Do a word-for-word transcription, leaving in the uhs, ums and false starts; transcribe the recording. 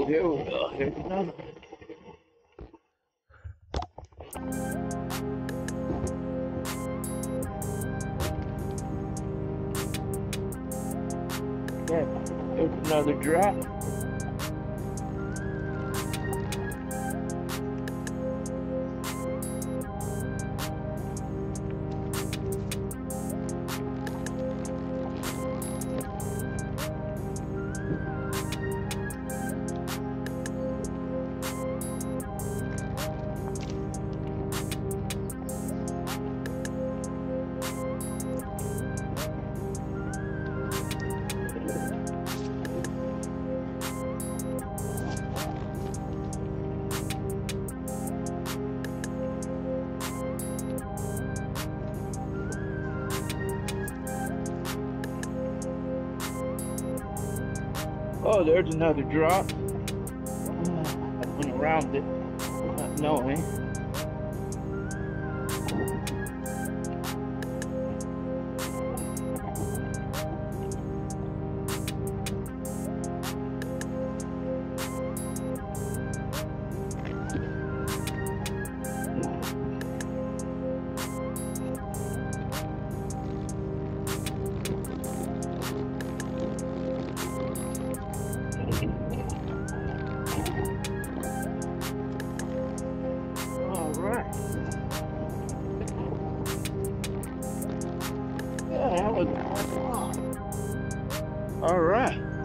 here we go. Here's another. Yeah, there's another drop. Oh, there's another drop. I went around it, not knowing. Yeah, that was awesome. All right.